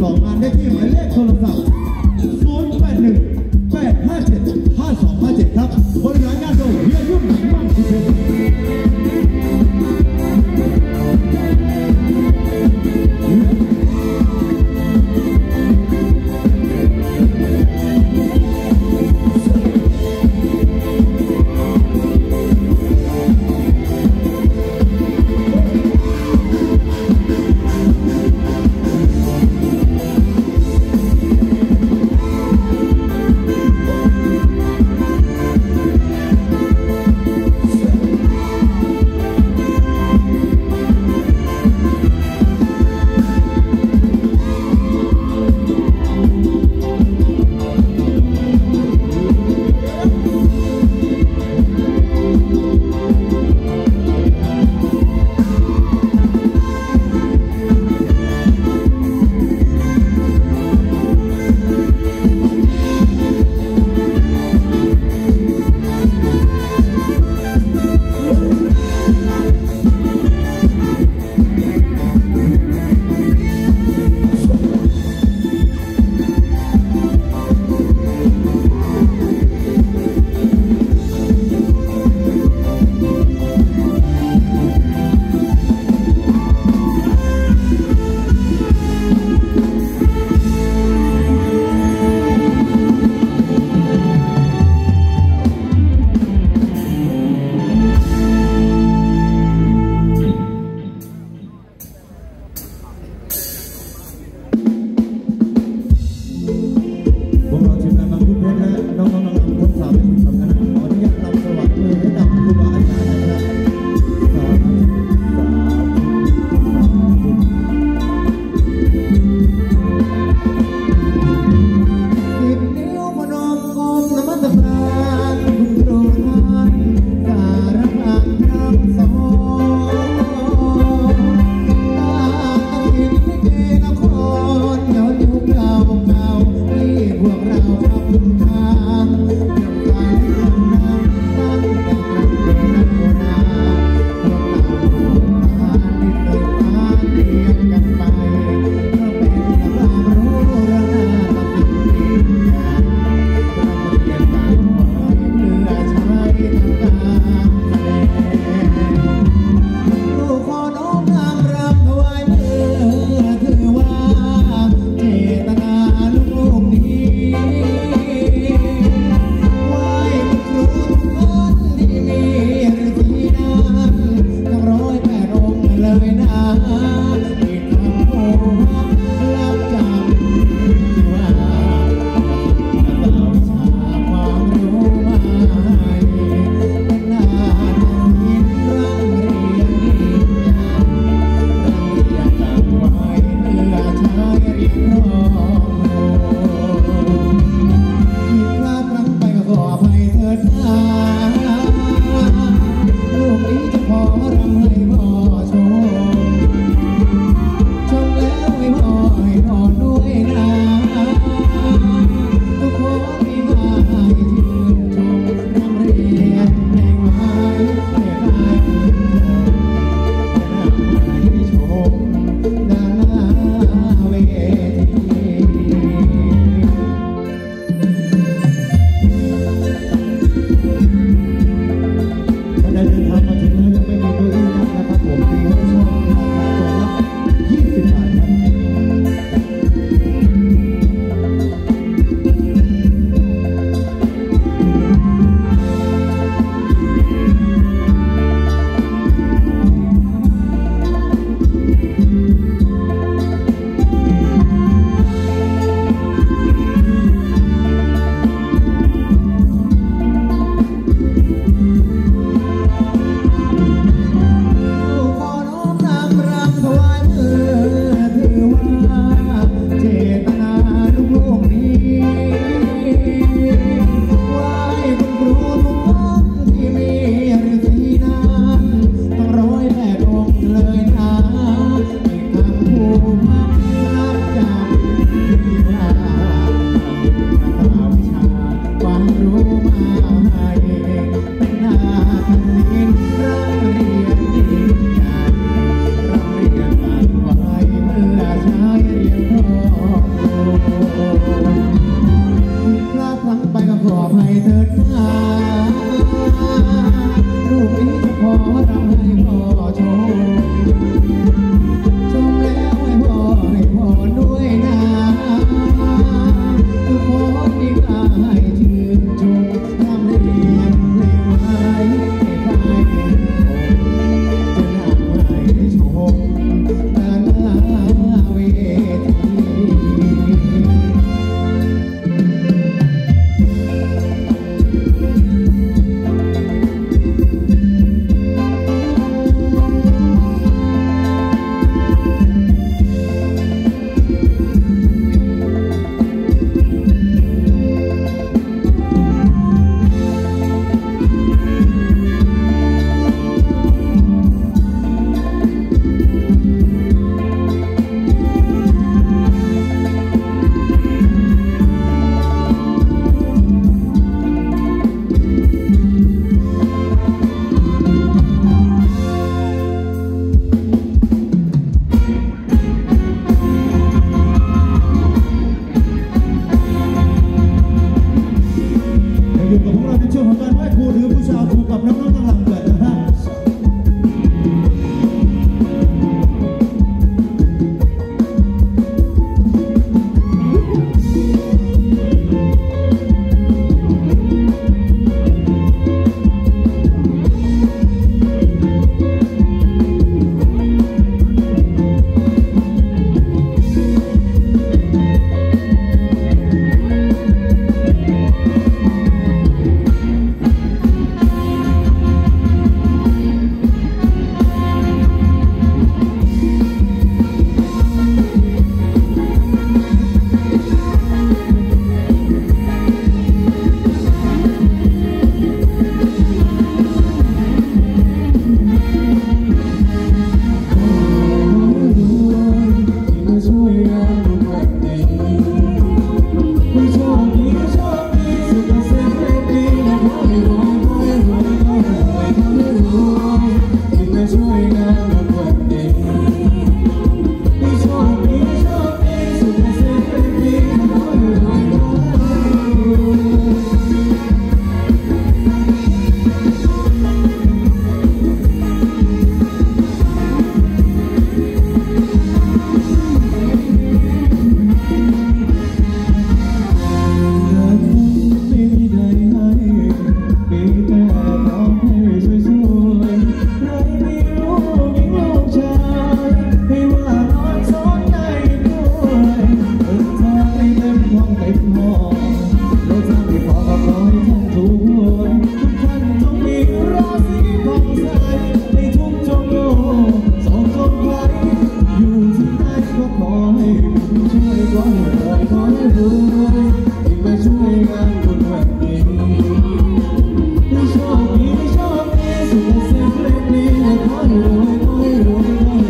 12งานได้ที่หมายเลขโทรศัพท์081-857-5257ครับบริหารงานโดยเฮียยุ่งมั่งคุณเพชรด้านหน้าเวทีให้รวยที่มาช่วยงานบุญวันนี้ให้โชคดีสุขเสียงเพลงนี้และขอให้รวย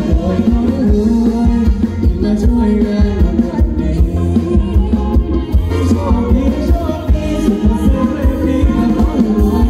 ที่มาช่วยงานบุญวันนี้ให้โชคดีสุขเสียงเพลงนี้และขอให้รวย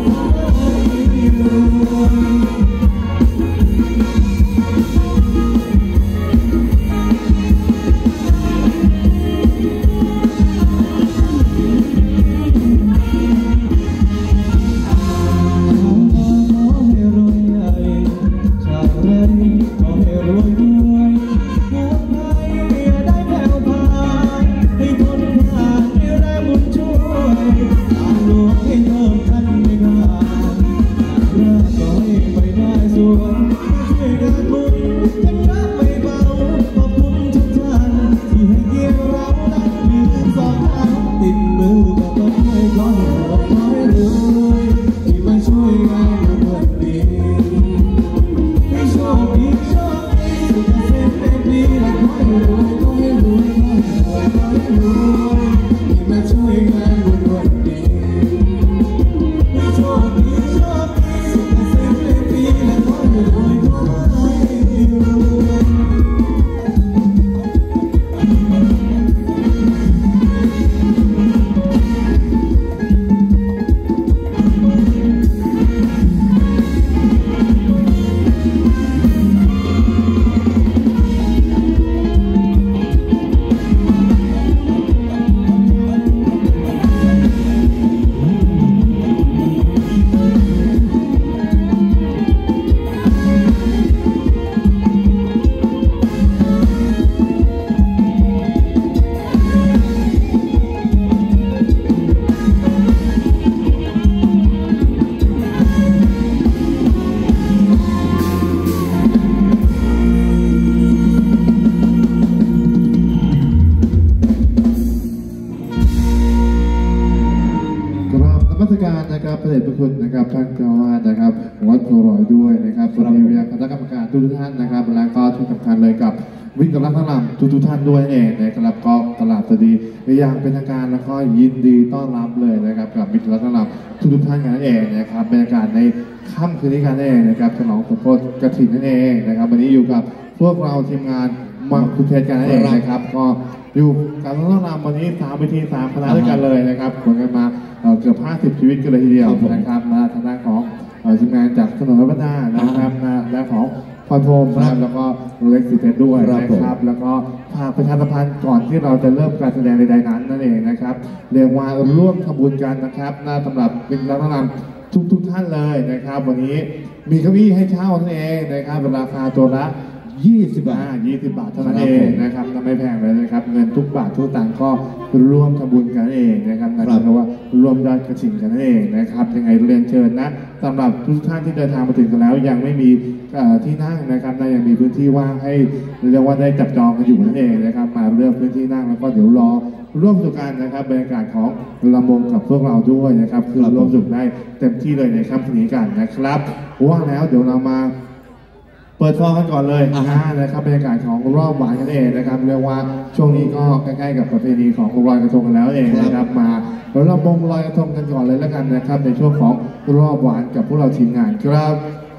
นะครับพระเดชพระคุณนะครับท่านเจ้าอาวาสนะครับวัดโพรอยด้วยนะครับสวัสดีคณะกรรมการทุกท่านนะครับและก็ที่สำคัญเลยกับวิทยาลัยทั้งหลายทุกท่านด้วยเองนะครับก็ตลาดสวัสดีอย่างเป็นทางการแล้วก็ยินดีต้อนรับเลยนะครับกับวิทยาลัยทั้งหลายทุกท่านกันเองนะครับบรรยากาศในค่ำคืนนี้กันเองนะครับฉลองสมโภชกฐินนั่นเองนะครับวันนี้อยู่กับพวกเราทีมงานมาคุณเทศกันนั่นเองนะครับก็อยู่กับต้อนรับวันนี้3 วิธี 3 คณะด้วยกันเลยนะครับผลกันมาเกือบ50 ชีวิตกันเลยทีเดียวนะครับมาทางด้านของทีมงานจากถนนรัตนานะครับและของพรโทมนะครับแล้วก็เล็กสิเทสด้วยนะครับแล้วก็ฝากประชาสัมพันธ์ก่อนที่เราจะเริ่มการแสดงใดๆนั้นนั่นเองนะครับเรียกว่าร่วมทำบุญกันนะครับสำหรับเป็นรัตนำทุกท่านเลยนะครับวันนี้มีเก้าอี้ให้เช่านั่นเองนะครับราคาตัวละ20 บาทเท่านั้นเองนะครับไม่แพงเลยนะครับเงินทุกบาททุกตังค์ก็ร่วมทำบุญกันเองนะครับนั่นคือว่าร่วมยอดกฐินกันเองนะครับยังไงเรียนเชิญนะสำหรับทุกท่านที่เดินทางมาถึงกันแล้วยังไม่มีที่นั่งนะครับยังมีพื้นที่ว่างให้เรียกว่าได้จับจองกันอยู่นั่นเองนะครับมาเลือกพื้นที่นั่งแล้วก็เดี๋ยวรอร่วมสุขกันนะครับบรรยากาศของลำวงกับพวกเราด้วยนะครับคือร่วมสุขได้เต็มที่เลยในค่ำคืนนี้กันนะครับว่าแล้วเดี๋ยวเรามาเปิดฟองกันก่อนเลยนะครับบรรยากาศของรอบหวานกันเองนะครับเรียกว่าช่วงนี้ก็ใกล้ๆกับประเพณีของลอยกระทงกันแล้วเองนะครับมาเรามงลอยกระทงกันก่อนเลยแล้วกันนะครับในช่วงของรอบหวานกับพวกเราทีมงานครับ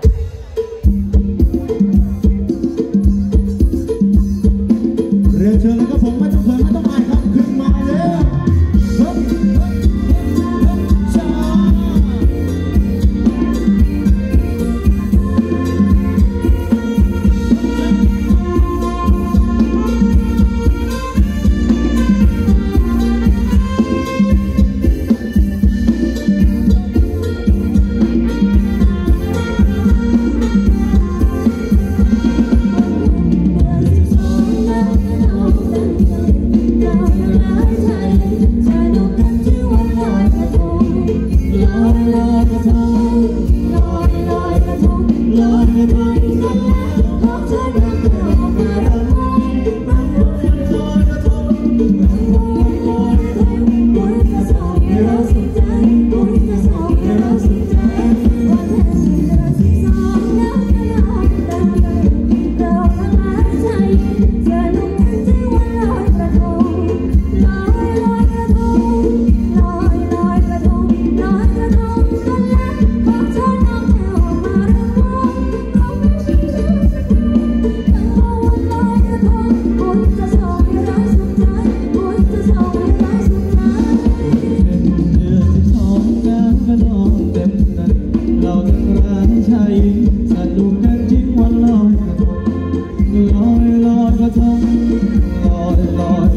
เรียนเชิญแล้วก็ผมไม่ต้องเขินไม่ต้องอายครับขึ้นมาเลย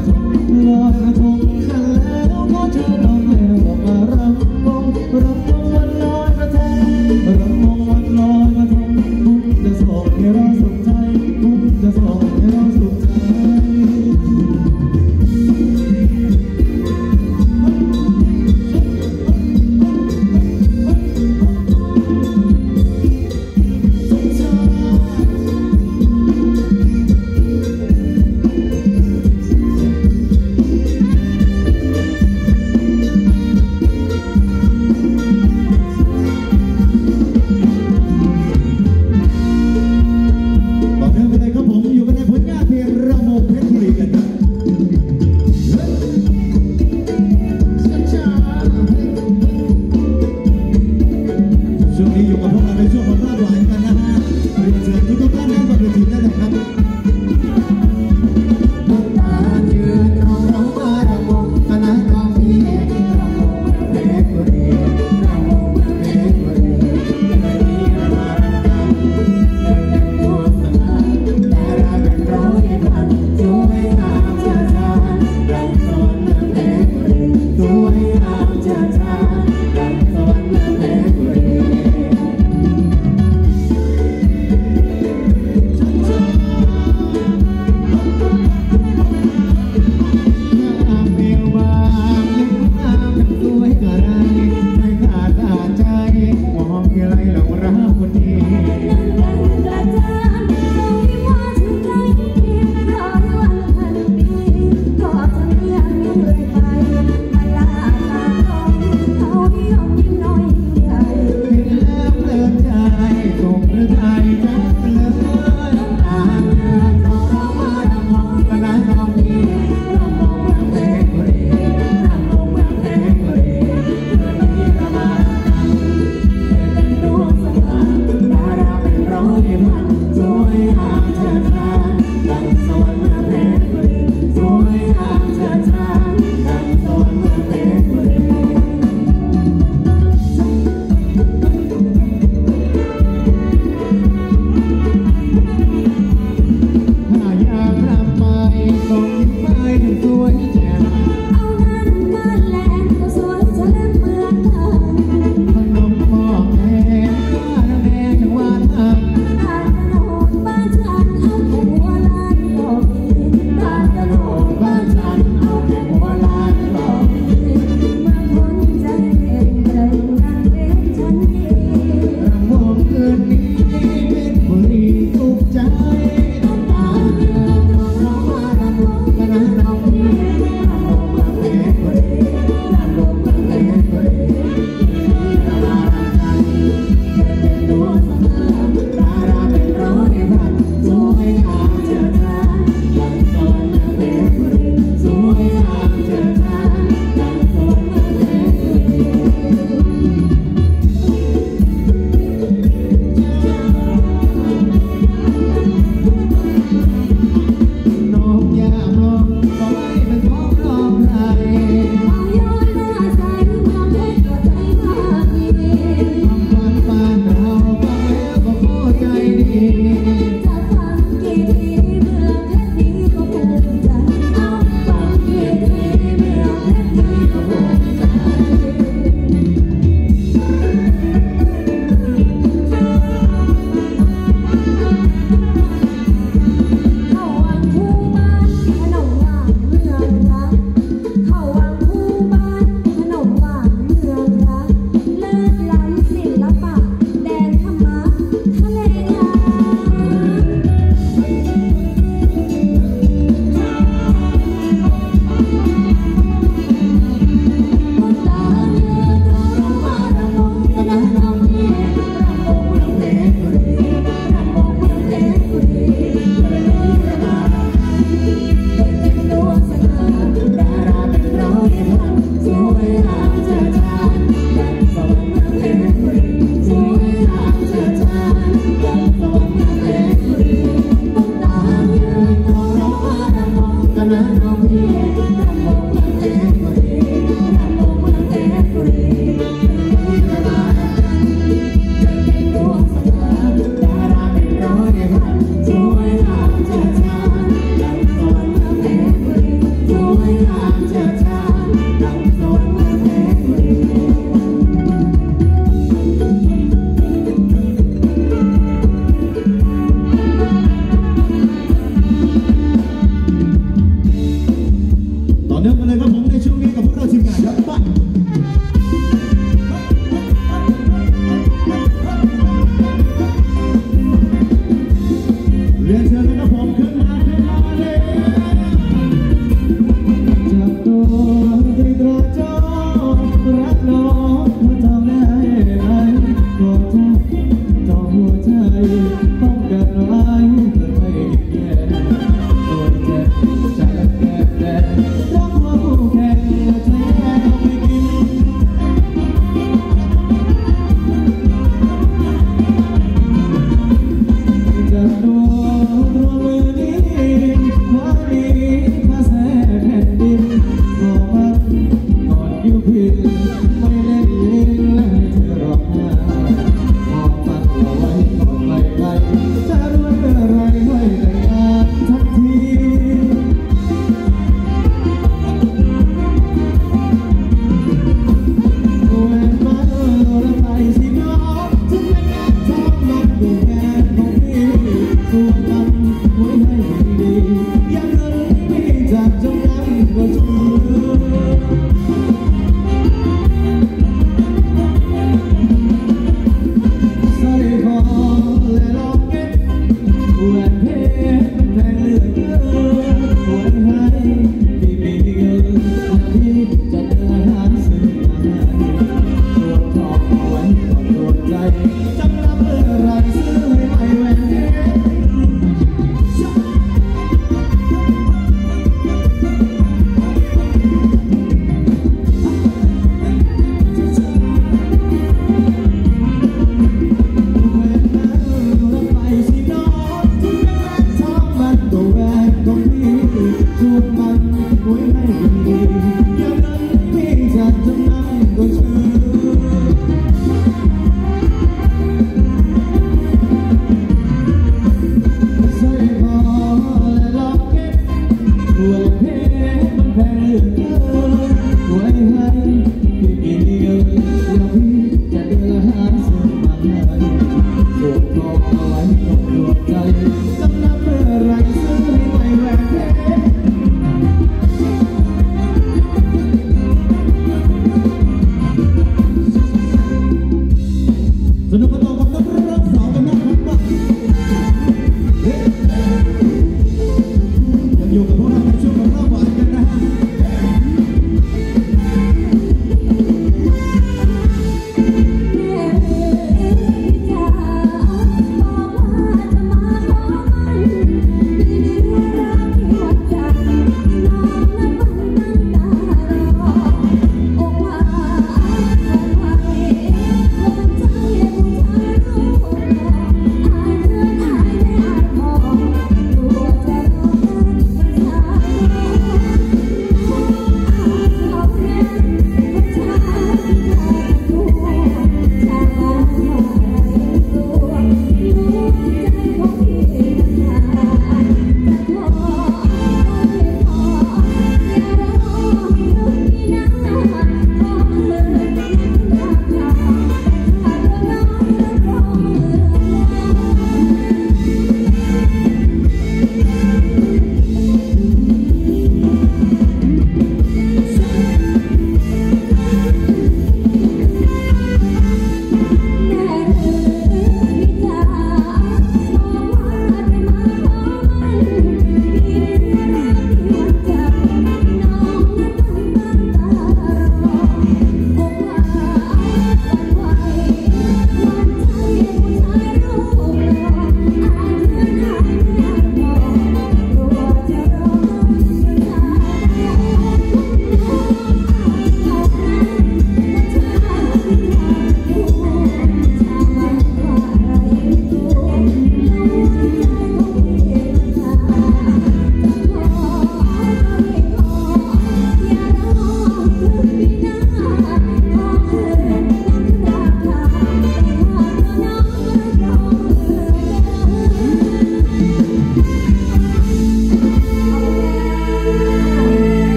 ทงลอยกระทงกันแล้วขอเชิญน้องแล้วมารำวงวันลอยกระทงรำวงวันลอยกระทงบุญจะส่งให้เราสุขใจบุญจะส่งให้เราสุขใจเนื่องกันเลยครับผมในช่วงนี้กับพวกเราทีมงานครับไปเรียนเชิญนะครับผมขึ้นมาเลยจับตัวติดรอจอรักน้องมาทำได้ไหมกอดเธอต่อหัวใจป้องกันไว้เพื่อไม่แย่ตัวเจ็บใจแก่แก่รักว่าผู้แข่งแท้ต้องไม่กินจับตัวตัวมือนี้ความดีมาแสแผ่นดินขอมันก่อนอยู่ผิดไม่เล่นลิ้นและให้เธอร้องไห้มองฝันเอาไว้ก่อนไปไกลจะรวยเมื่อไรไม่แต่งงานทันทีแหวนมันละไปสิน้องถึงแม้ทองมันดูแค่ของพี่ส่วนมันไว้ให้ดีอย่างนั้นพี่จากจงนั้นก็จงใส่คอและล็อกเก็ตแหวนเพชรแพงเหลือเกินไว้ให้พี่มีเงินพี่จะเดินหาซื้อมาให้ส่วนทองเอาไว้ก่อนดวงใจจำนำเมื่อไรซื้อให้ใหม่แหวนเพชรสนุกกันต่อกับนักร้องสาวกันนะครับยังอยู่กับพวกเราในช่วงของรอบหวานกันนะฮะ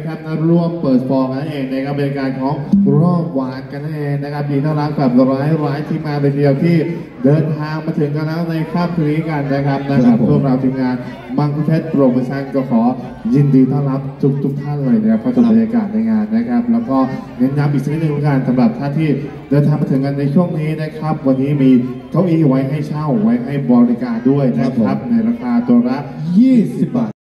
นะครับนะร่วมเปิดฟองนั่นเองนะครับเป็นการของรอบหวานกันนั่นเองนะครับยินดีต้อนรับกับร้ายที่มาเลยทีเดียวที่เดินทางมาถึงกันแล้วในค่ำคืนนี้กันนะครับพวกเราทีมงานมังคุเทศโปรโมชั่นก็ขอยินดีต้อนรับทุกท่านเลยนะครับเข้าสู่บรรยากาศในงานนะครับแล้วก็เน้นย้ำอีกสักนิดนึงกันสำหรับท่านที่เดินทางมาถึงกันในช่วงนี้นะครับวันนี้มีเก้าอี้ไว้ให้เช่าไว้ให้บริการด้วยนะครับในราคาตัวละ20 บาท